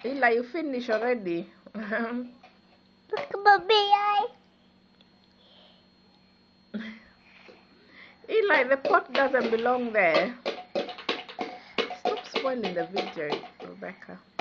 Eli, you finish already. Look at my eye. Eli, the pot doesn't belong there. Stop spoiling the video, Rebecca.